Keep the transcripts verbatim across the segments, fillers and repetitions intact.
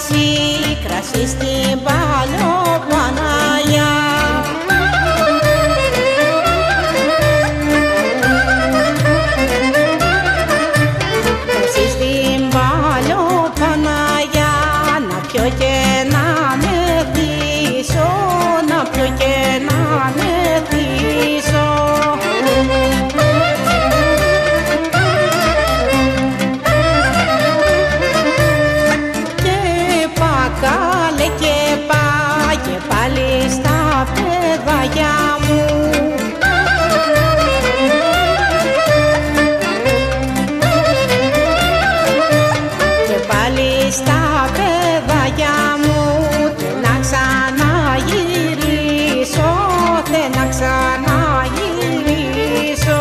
κρασί, κρασί στην Παλαιοπαναγιά. Κρασί στην Παλαιοπαναγιά, να πιω και να μεθύσω, να πιω και να μεθύσω. Καλέ και πά και πάλι στα παιδάκια μου. Και πάλι στα παιδάκια μου, θε να ξαναγυρίσω, θε να ξαναγυρίσω.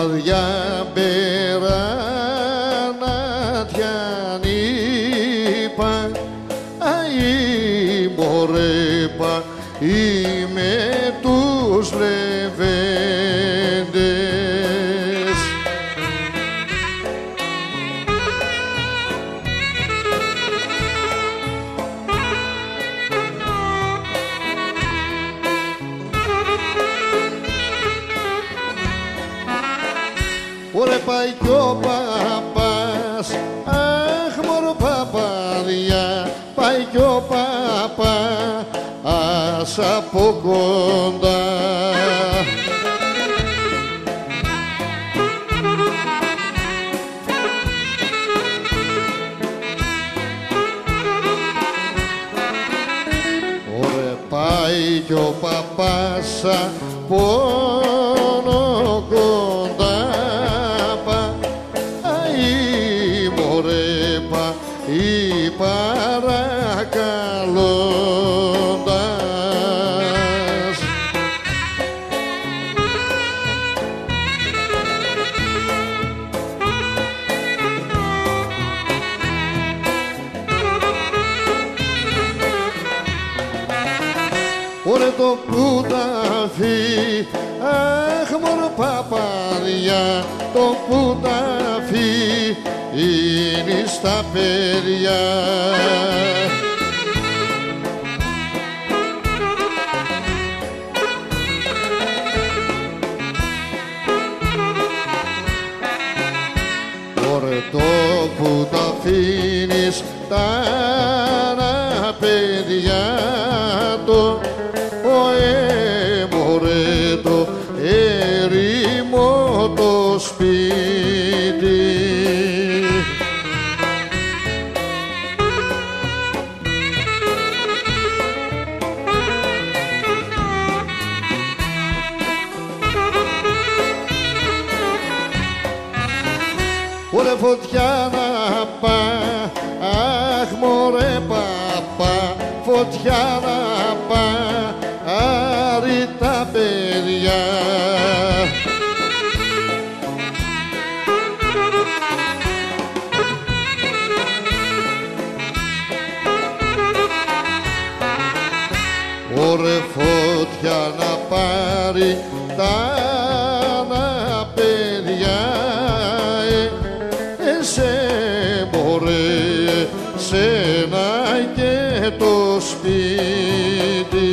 βαδιά μπερανάτια νύπα, αη μωρέ πα, είμαι τους λεβέντες. Ωρε πάει κι ο παπάς, αχ μωρό παπαδιά, πάει κι ο παπάς από κοντά. Ωρε πάει κι ο παπάς από κοντά. Ή παρακαλώντας. Ωρε το κουταφί, αχ μωρό παπαδιά, το κουταφί είναι στα παιδιά. Ωρε το που τα αφήνεις τα παιδιά το, ωε μωρέ το ερήμο το σπίτι. Ωρε φωτιά να πά, αχ μωρέ παπά, φωτιά να πά, άρη τα παιδιά. Ωρε φωτιά να πάρει τα παιδιά. Σένα και το σπίτι.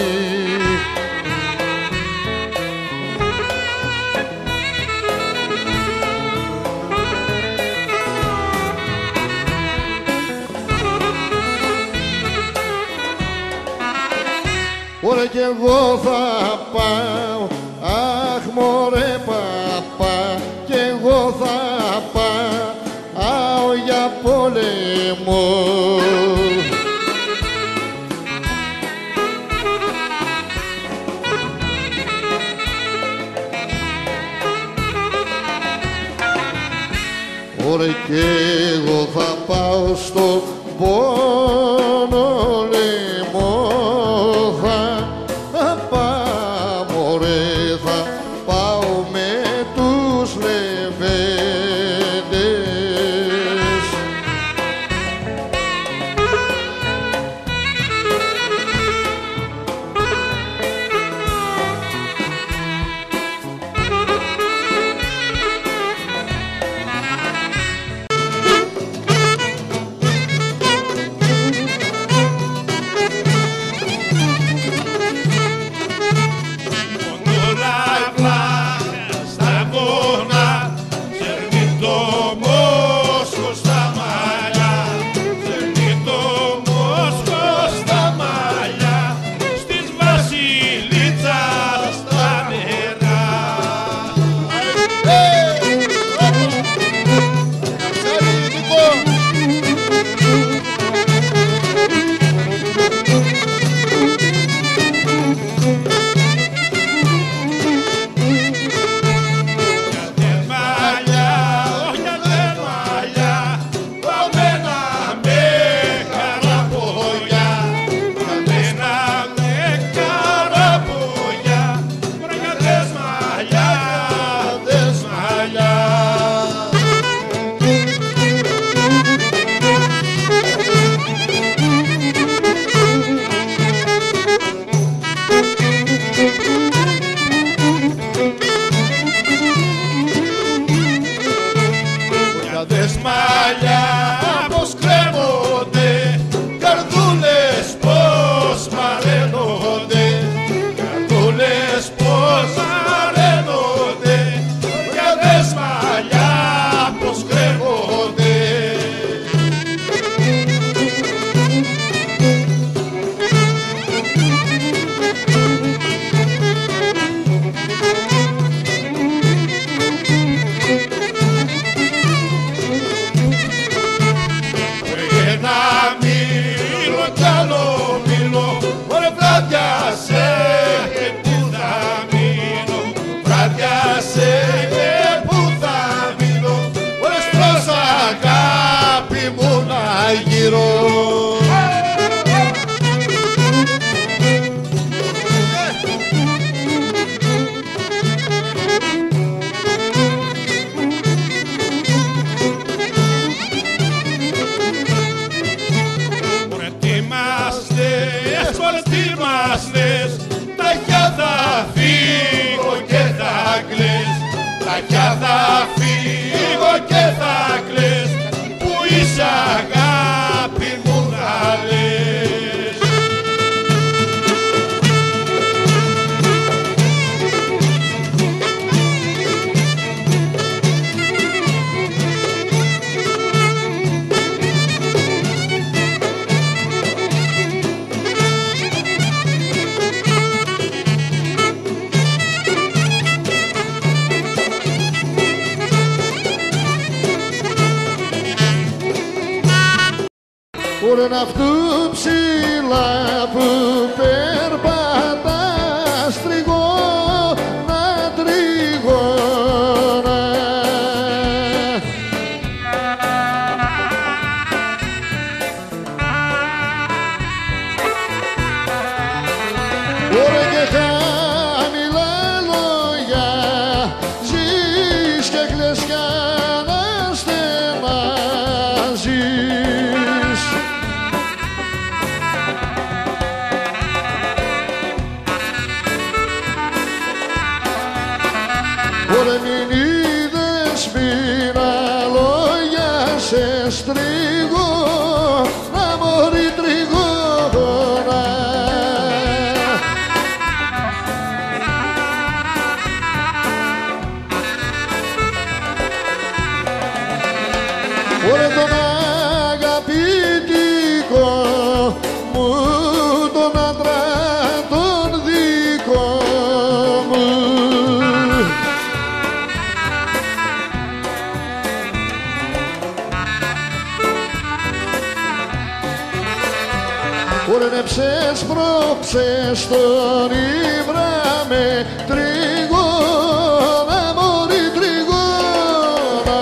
Ωρε κι εγώ θα πάω, αχ μωρέ παπά, κι εγώ θα πάω για πόλεμο. Ωρε κι εγώ θα πάω στο πόνο λαιμό, θα πάω μωρέ, θα πάω με τους λεβέντες. θα κλαις, που είσαι αγάπη μου θα λες. Ωρε να αυτού ψηλά που περπατάς τριγώνα, τριγώνα. Ωρε και χαμηλά λόγια ζεις και κλαις κι αναστενάζεις. Ωρε μην είδες πήρα λόγια σε στριγώνα, μωρή τριγώνα. Ωρε τον αγαπητικό μου τον άντρα τον δικό μου. Ωρε νεψες πρόψες τον ύβρα με τριγώνα, μωρή τριγώνα.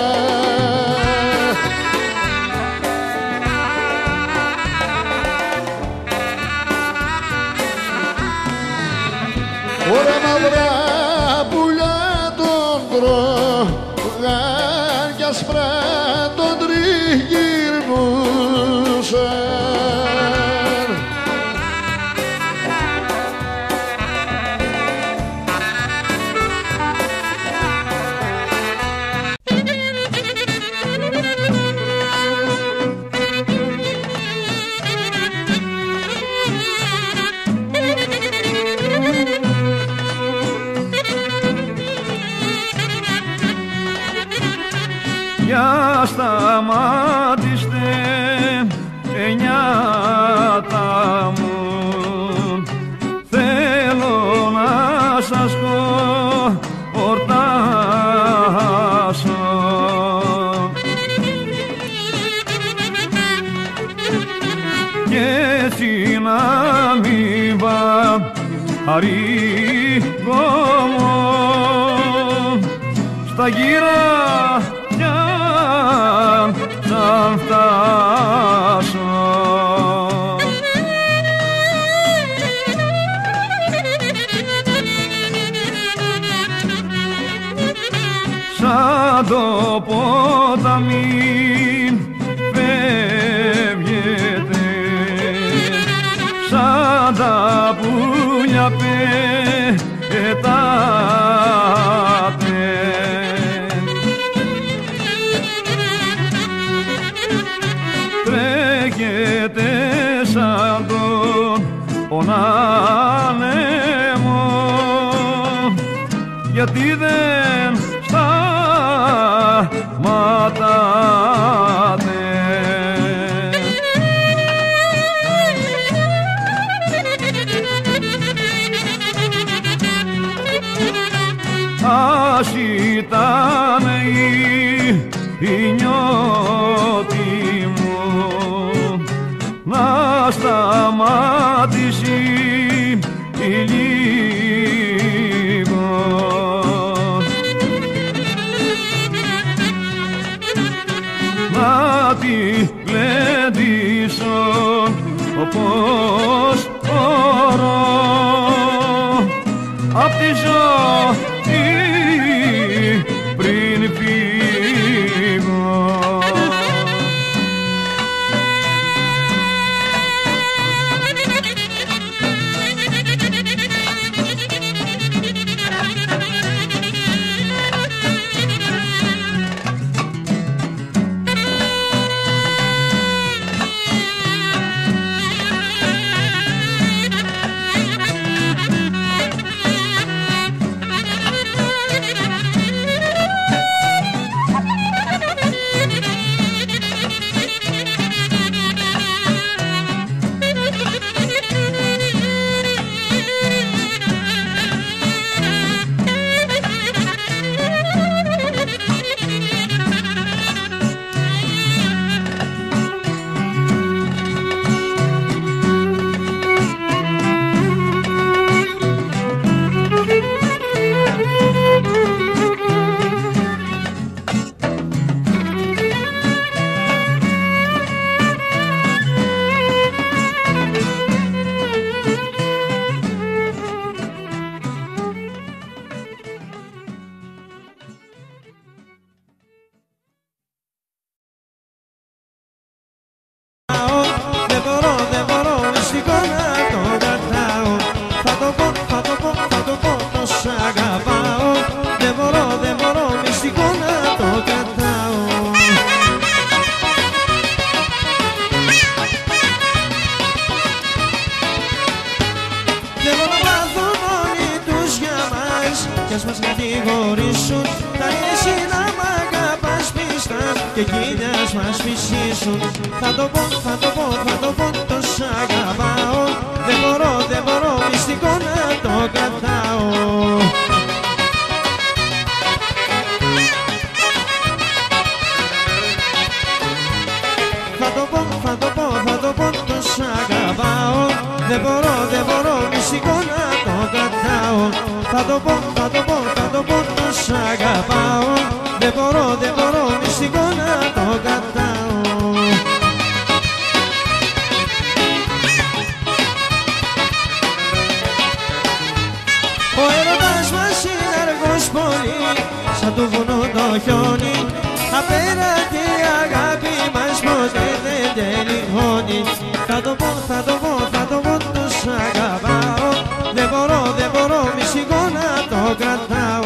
Ωρε μαυρά πουλιά τον τρώγαν κι ασπρά τον τριγυρνούσαν. Για σταμάτηστε εννιάτα μου, θέλω να σας χορτάσω. Και έτσι να μην βαρύγω στα γύρα σαν φτάσω. Σαν το ποταμί φεύγετε, σαν τα πουλιά πετάτε. Τρέχετε σαν τον άνεμο, γιατί δεν σταματάτε. Ας ήταν η νιώτη μου να σταματήσει λίγο, να τη γλεντήσω όπως μπορώ απ' τη ζωή πριν φύγω. κι ας μας κατηγορήσουν, θα εσύ να μ' αγαπάς πίστα και εκείνοι ας μας φυσήσουν. Θα το πω, θα το πω, θα το πω, το σ' αγαπάω. Δεν μπορώ, δεν μπορώ, μυστικό να το κρατάω. Θα το πω, θα το πω, θα το πω, το σ' αγαπάω. Δεν μπορώ, δεν μπορώ, μυστικό να το κρατάω. Θα το πω, θα το πω, θα το πω, το σ' αγαπάω. Δεν μπορώ, δεν μπορώ, μυστικό να το κρατάω. Ο έρωτας μας είναι αργός πολύ, σαν του βουνού το χιόνι. Απέναντι η αγάπη μας ποτέ δεν τελειώνει. Θα το πω, θα το πω, θα το πω, το σ' αγαπάω. Δεν μπορώ, δεν μπορώ, μυστικό να το κρατάω.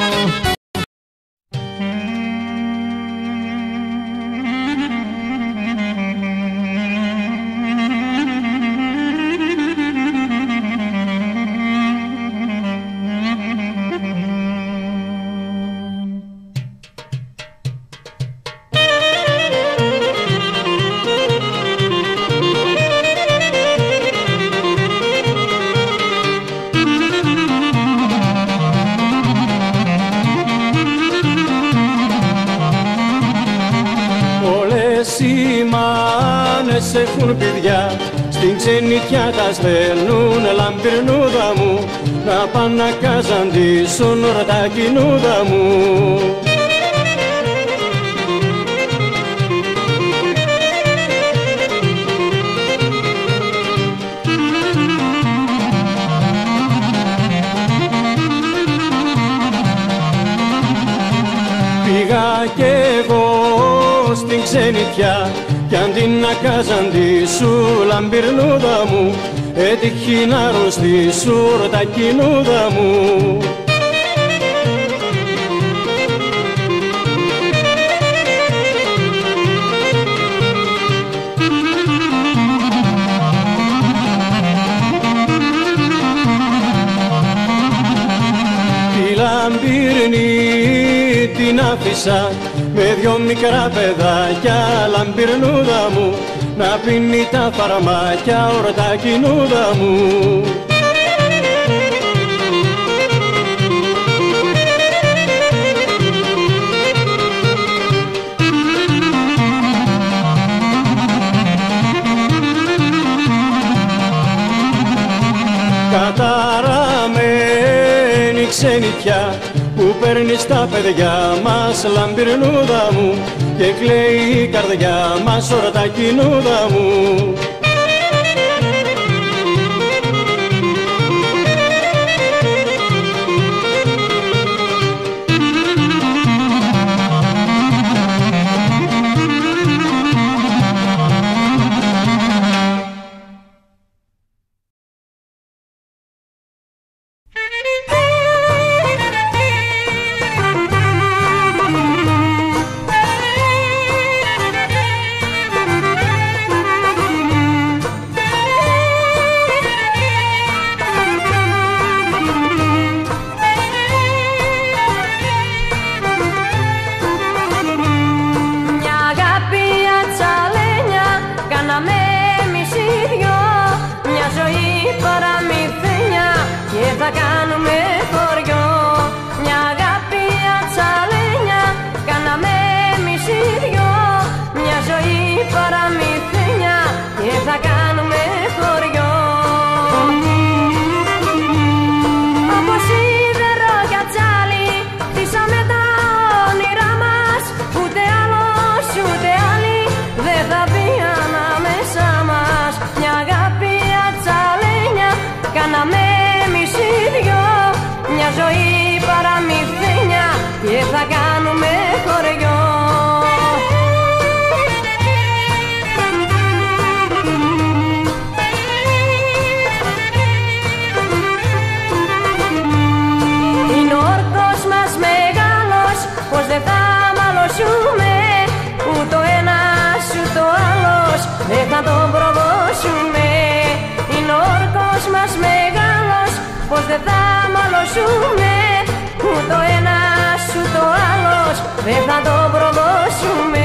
Οι μάνες έχουν παιδιά, στην ξενιτιά τα στέλνουν λαμπυρνούδα μου, να πάνε να καζαντήσουν ρωτακινούδα μου. Πήγα κι εγώ στην ξενιτιά κι αντί να καζαντήσου λαμπυρνούδα μου, έτυχε να αρρωστήσου ρωτακινούδα μου. Τη λαμπύρνη την άφησα με δυο μικρά παιδάκια λαμπυρνούδα μου, να πίνει τα φαρμάκια ορτακινούδα μου. Καταραμένη ξενιτιά που παίρνει στα παιδιά μας λαμπυρνούδα μου και κλαίει η καρδιά μας ορτακινούδα μου. Πως δεν θα μαλωσούμε, το ένας ούτε ο άλλος δεν θα το προδώσουμε.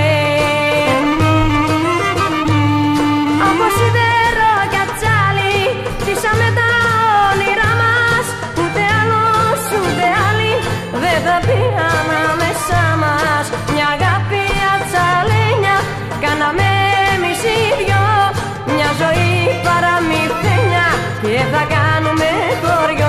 Από σιδερό και ατσάλι χτίσαμε τα όνειρά μας, ούτε άλλος ούτε άλλη δεν θα πει ανάμεσά μας. Μια αγάπη ατσαλένια κάναμε εμείς οι δυο, μια ζωή παραμυθένια και θα κάνουμε χωριό.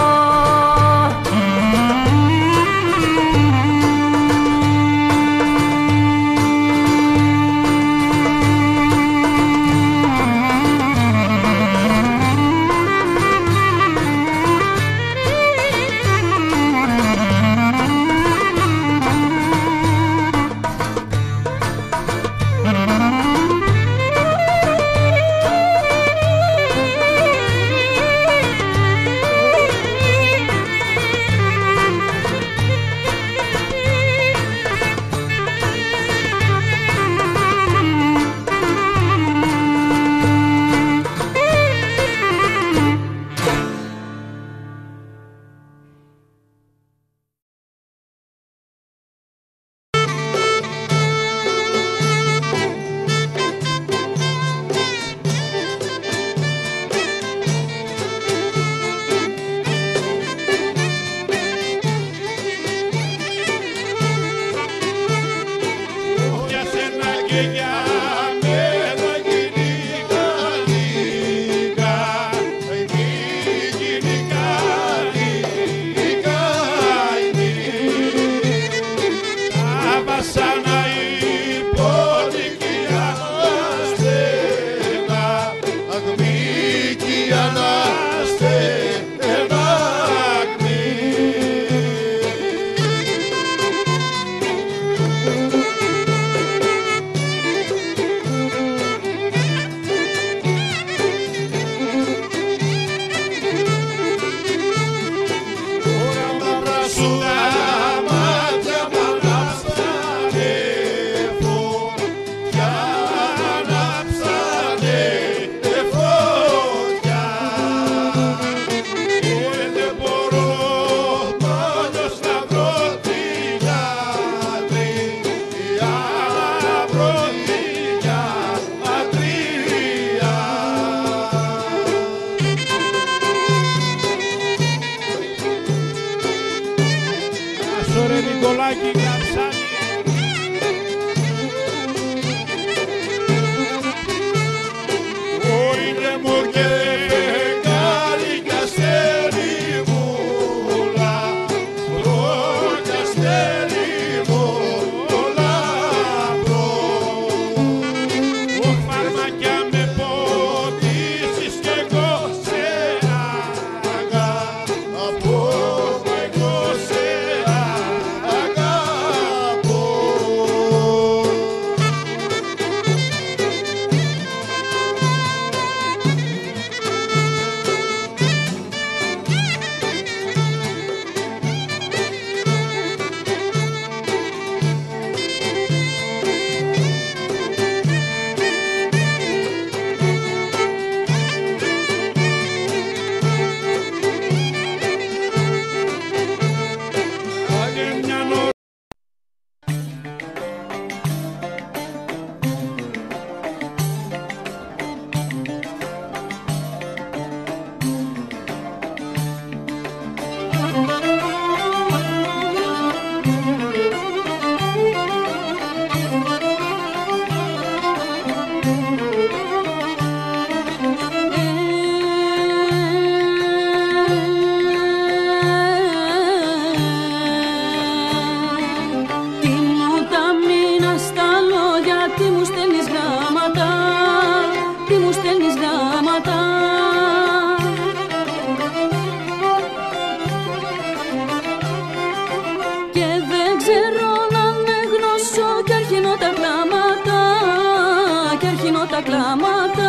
τα κλάματα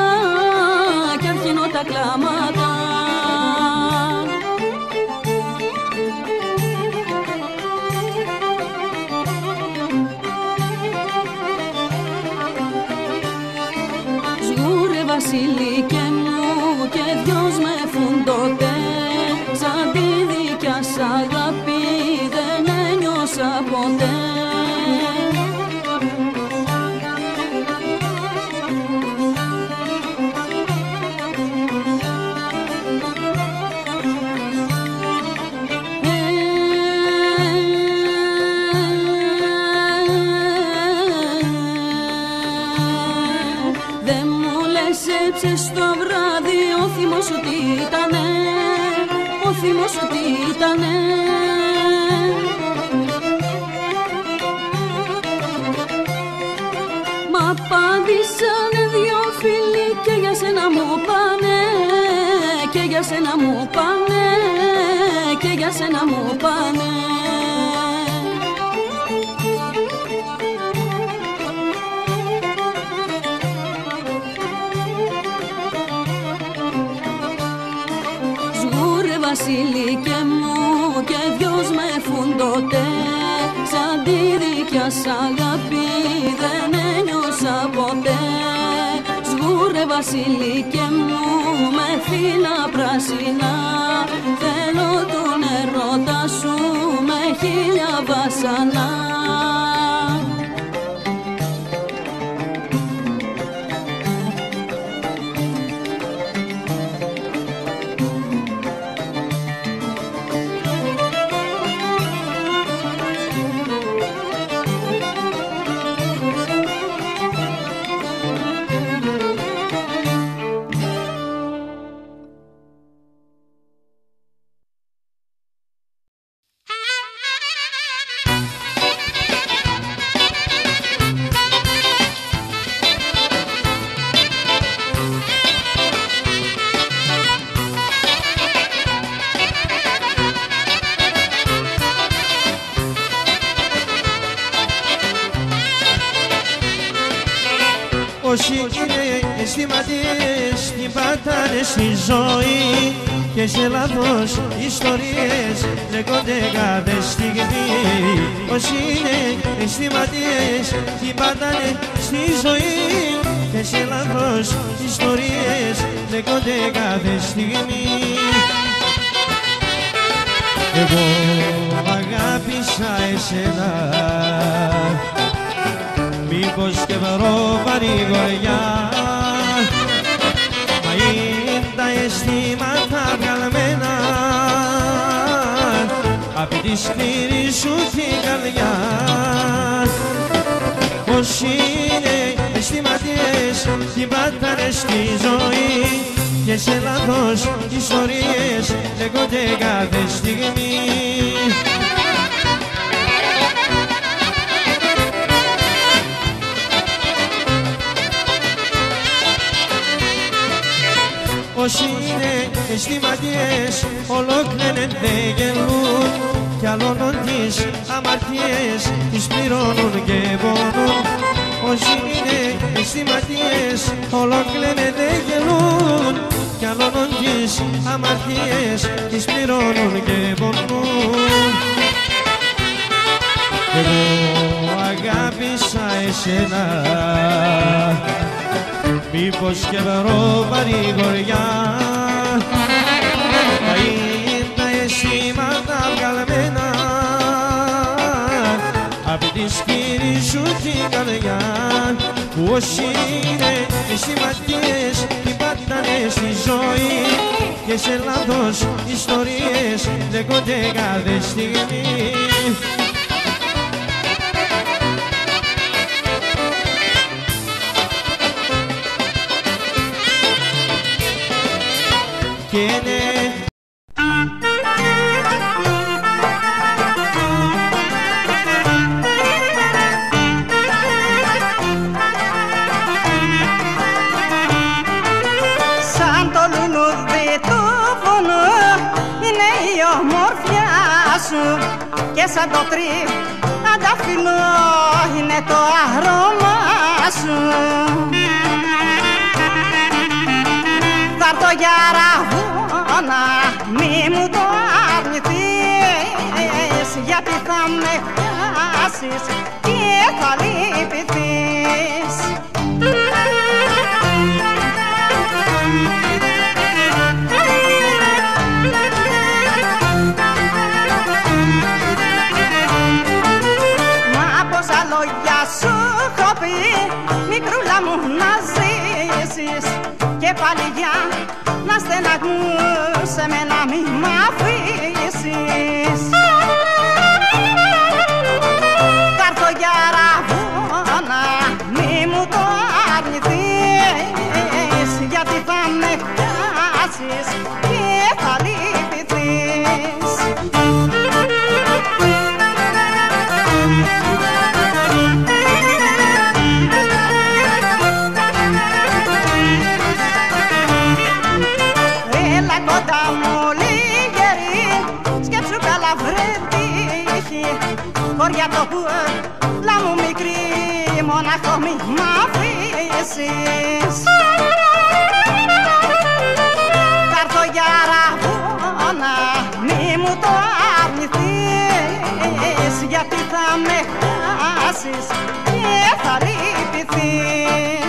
κι αρχινώ τα κλάματα. Σγούρε βασιλικέ μου και δυος με φουν τότε σαν τη δικιά σ' αγάπη Έκλεψες το βράδυ, ο θυμός σου τι ήτανε, ο θυμός σου τι ήτανε. Μ' απάντησανε δυο φίλοι και για σένα μου πάνε, και για σένα μου πάνε, και για σένα μου πάνε. Βασιλικέ μου και δυος με φουντωτέ, σαν τη δικιά σ' αγάπη δεν ένιωσα ποτέ. Σγούρε βασιλικέ μου με φύλλα πράσινα, θέλω τον ερώτα σου με χίλια βασανά. Όσοι είναι αισθηματίες την πατάνε στη ζωή και σε λάθος ιστορίες λέγονται κάθε στιγμή. Όσοι είναι αισθηματίες την πατάνε στη ζωή και σε λάθος ιστορίες λέγονται κάθε στιγμή. Εγώ αγάπησα εσένα, μήπως και βρω παρηγοριά, μα είναι τα αισθήματα βγαλμένα απ' τη σκληρή σου την καρδιά. Πως είναι αισθηματίες την πάτανε στη ζωή και σε λάθος ιστορίες λέγονται κάθε στιγμή. Όσοι είναι αισθηματίες ολόκληρες δεν γελούν κι άλλων τις αμαρτίες τις πληρώνουν και πονούν. Όσοι είναι αισθηματίες ολόκληρες δεν γελούν κι άλλων τις αμαρτίες τις πληρώνουν και πονούν. Εγώ αγάπησα εσένα, μήπως και βρω παρηγοριά, μα είναι τα αισθήματα βγαλμένα απ' τη σκληρή σου την καρδιά. Που όσοι είναι αισθηματίες την πάτανε στη ζωή και σε λάθος ιστορίες λέγονται κάθε στιγμή. Σαν το λουλούδι του βουνού είναι η ομορφιά σου και σαν το τριαντάφυλλο είναι το άρωμά σου. Θα έρθω για ραβούνα, μη μου το αρνηθείς, γιατί θα με χάσεις και θα λυπηθείς. Μα πόσα λόγια σου έχω πει, μικρούλα μου να ζήσεις και πάλι για να στεναγμούς εμένα μη μ' αφήσεις. Θα έρθω για ραβούνα, μη μου το αρνηθείς, γιατί ζήσεις και θα λυπηθείς. Έλα κοντά μου λίγερη, σκέψου καλά βρε τύχη, χωριά το πουλά μου μικρή, μονάχο μη μ' αφήσεις. Κ' έρθω για ραβόνα, μη μου το αρνηθείς, γιατί θα με χάσεις και θα λυπηθείς.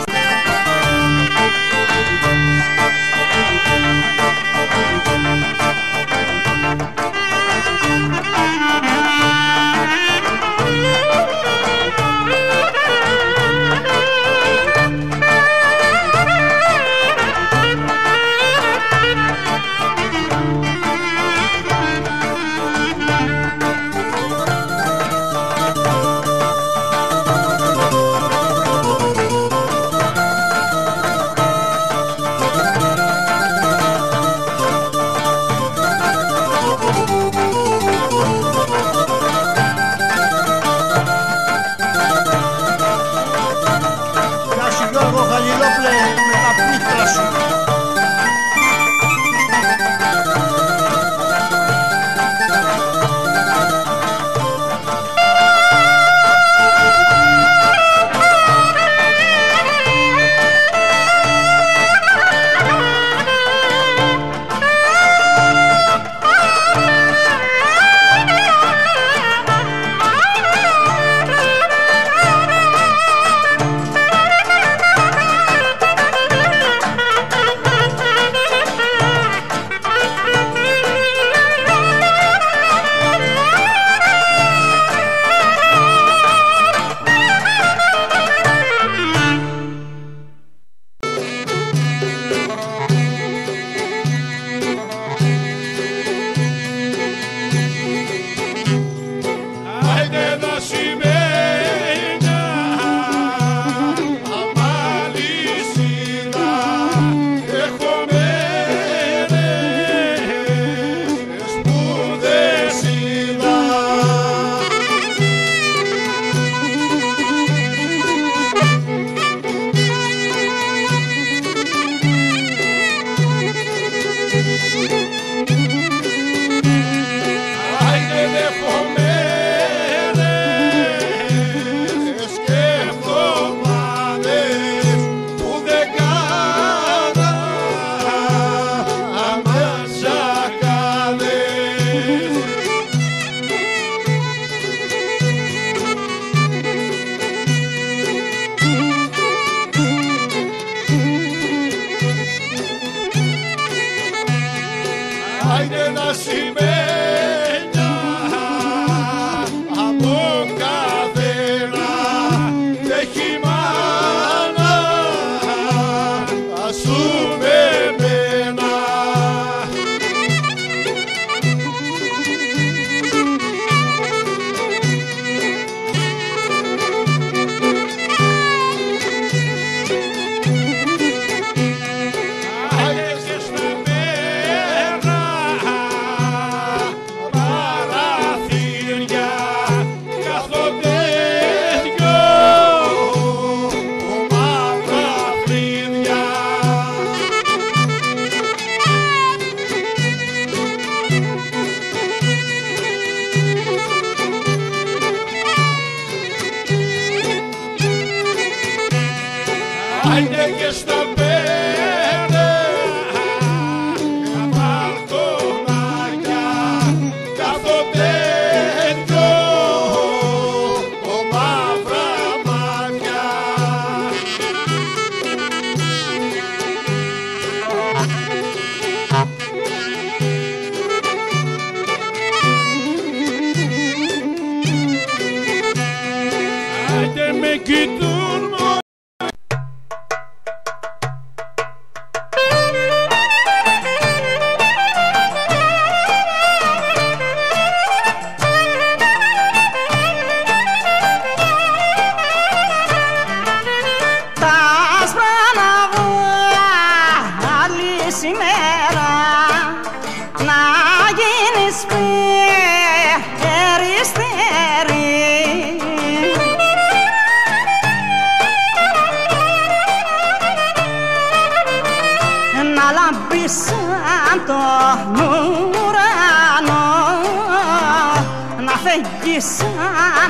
στον ουρανό να φεγγει σαν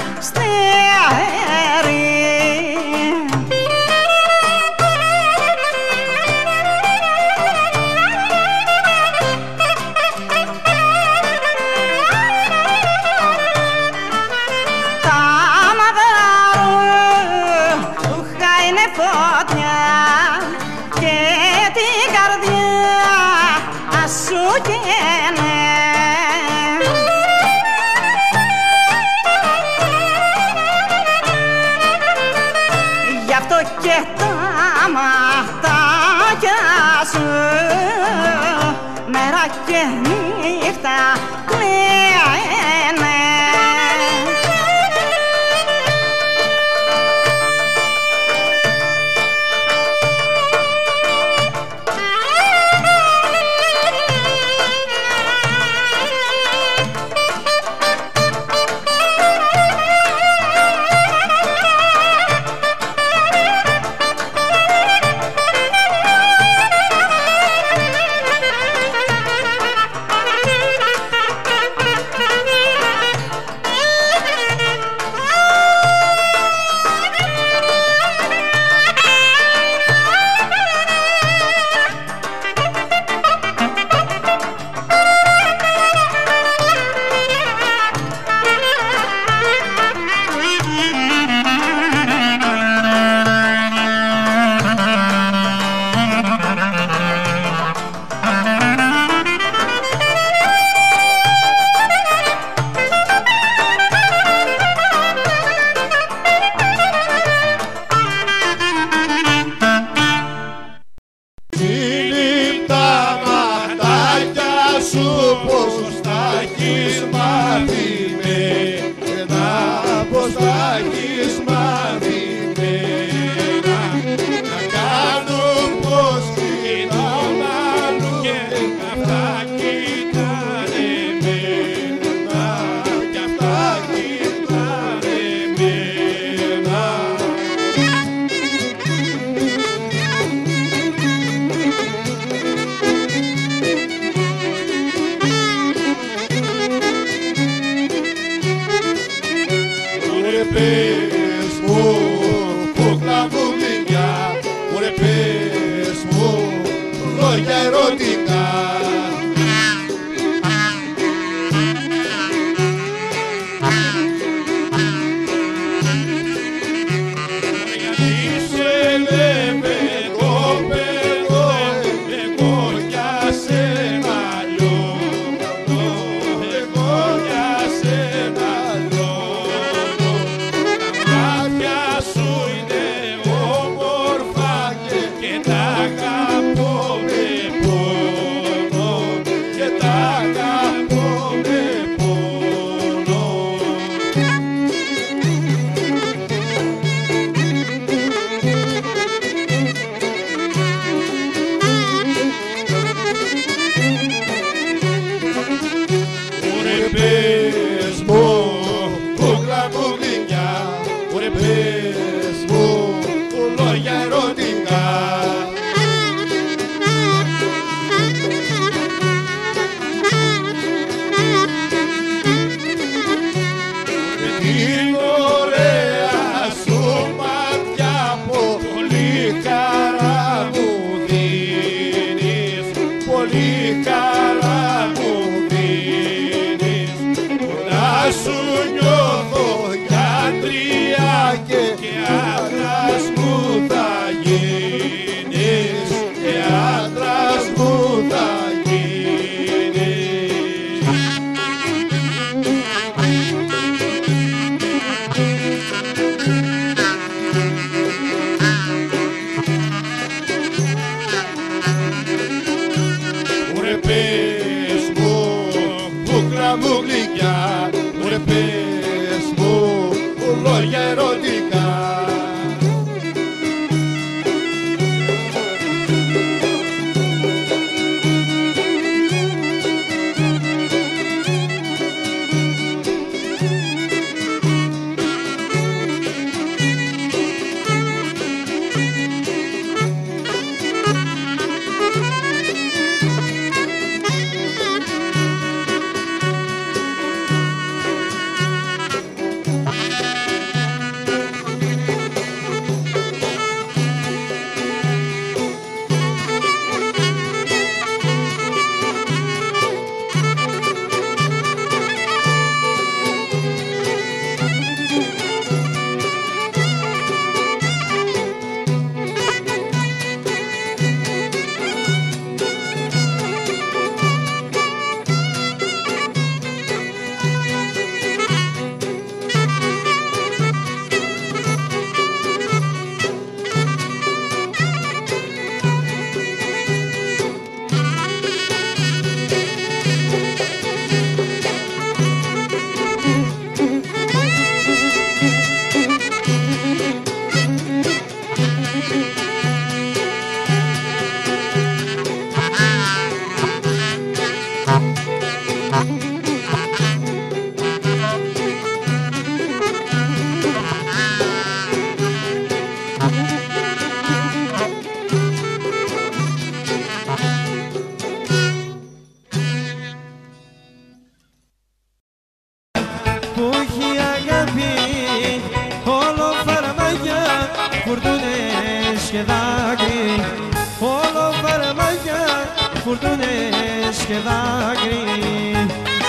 αστέρι. Γι' αυτό και τα ματάκια σου μέρα και νύχτα κλαίνε. φουρτούνες και δάκρυ.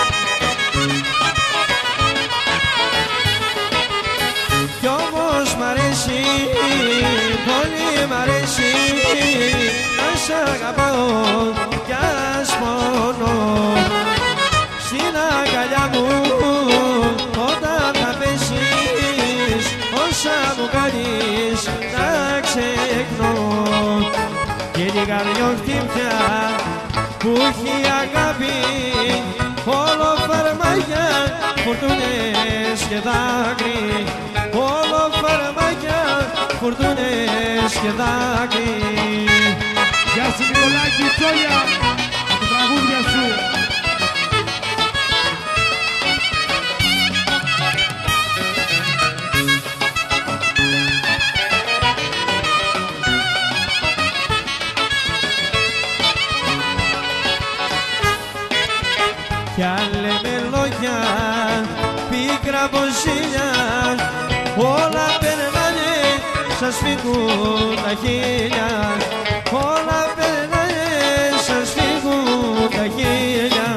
Κι όμως μ' αρέσει, πολύ μ' αρέσει να σ' αγαπάω κι ας πονώ. Στην αγκαλιά μου όταν θα πέσεις, όσα μου κάνεις να ξεχνώ. Και την καρδιοχτύπια που έχει αγάπη, όλο φαρμάκια, φουρτούνες και δάκρυ. Όλο φαρμάκια, φουρτούνες και δάκρυ. Γεια σου Νικολάκη Τσόλια, από τα τραγούδια σου. Κι αν λέμε λόγια πίκρα από ζήλια, όλα περνάνε, σας φύγουν τα χείλια. Όλα περνάνε, σας φύγουν τα χείλια.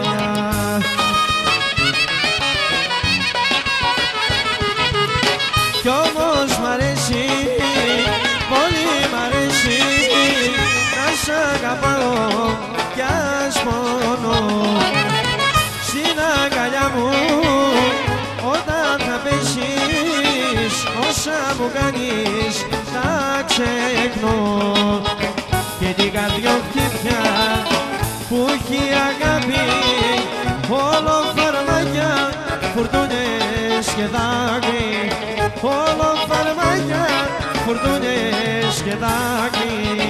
Κι όμως μ' αρέσει, πολύ μ' αρέσει να σ' αγαπάω κι ας πονώ. Στην αγκαλιά μου όταν θα πέσεις, όσα μου κάνεις θα ξεχνώ. Και την καρδιοχτύπια που έχει αγάπη, όλο φαρμάκια, φουρτούνες και δάκρυ. Όλο φαρμάκια, φουρτούνες και δάκρυ.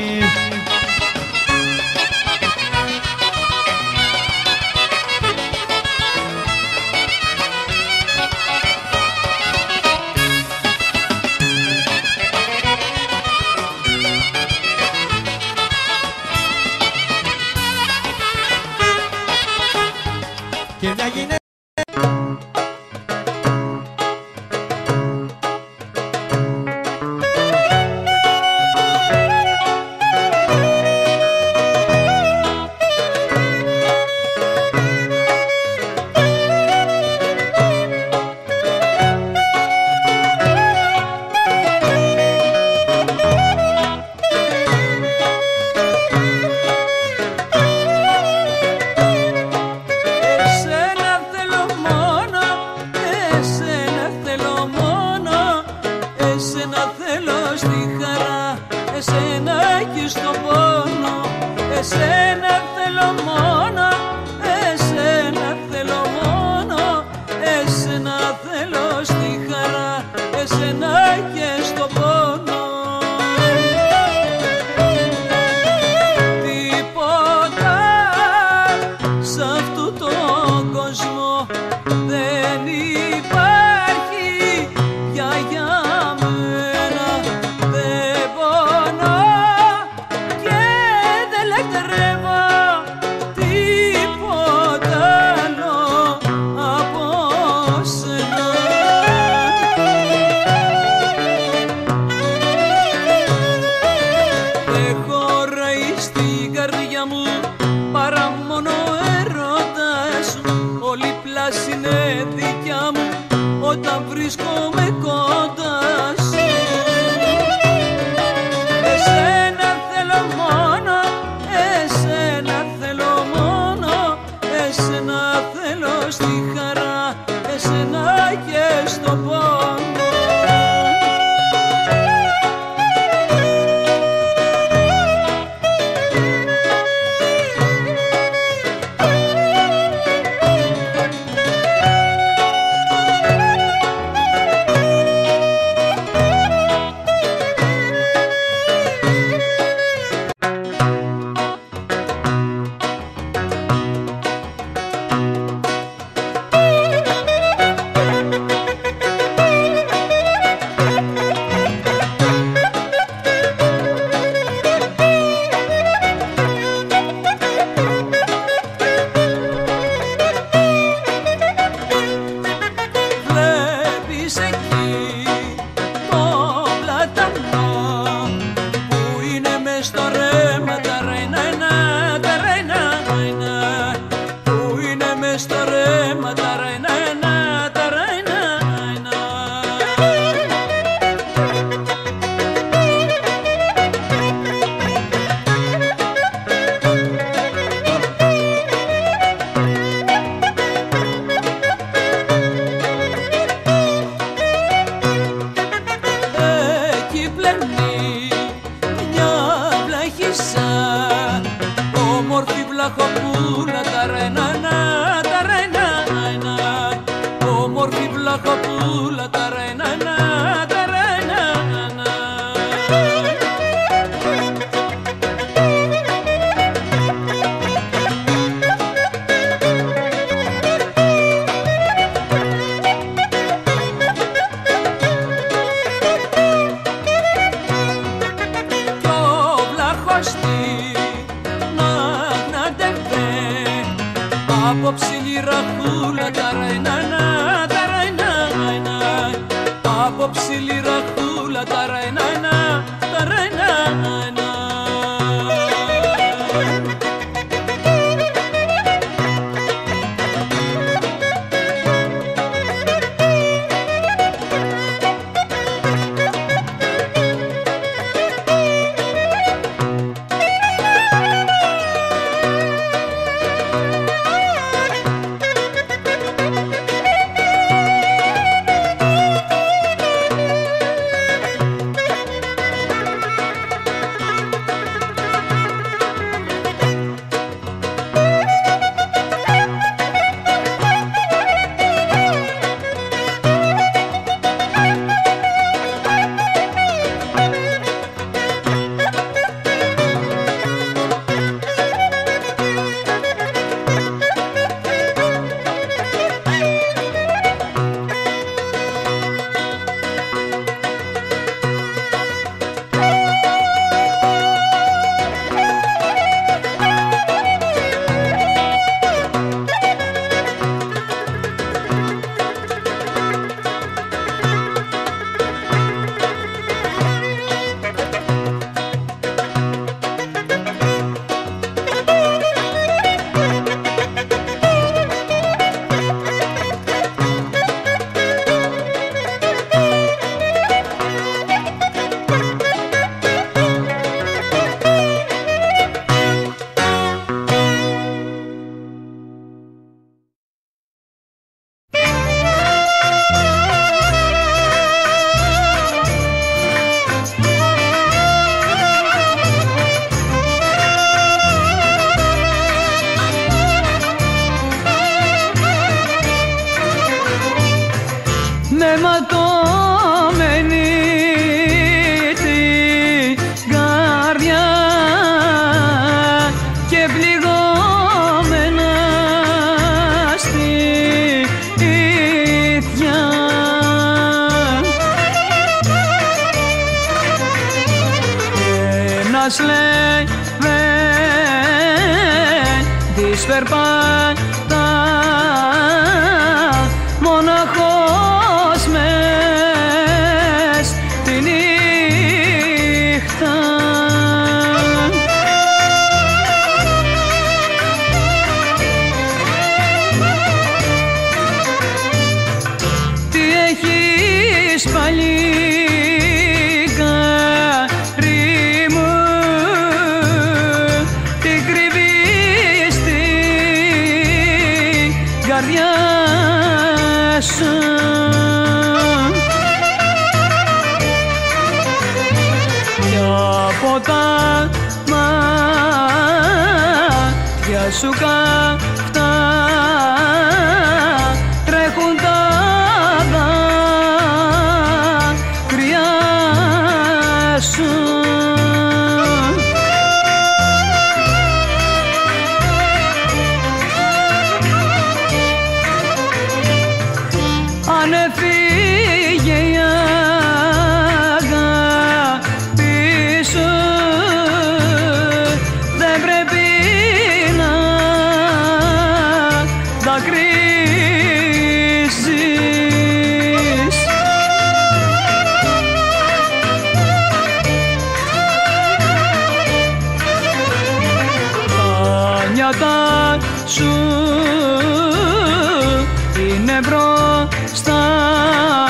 Και μια γυναίκα Εσένα θέλω από ψηλή ραχούλα τα ραϊνάνα, τα ραϊνάνα, από ψηλή ραχούλα τα ραϊνάνα, τα ραϊνάνα. περπατά μοναχός μες τη νύχτα. Τι έχεις παλικάρι μου, τι κρύβεις στην καρδιά σου. Κι από τα μάτια σου καυτά τρέχουν τα δάκρυα σου. Αν έφυγε η αγάπη σου, δεν πρέπει να δακρύζεις. Τα νιάτα σου είναι μπροστά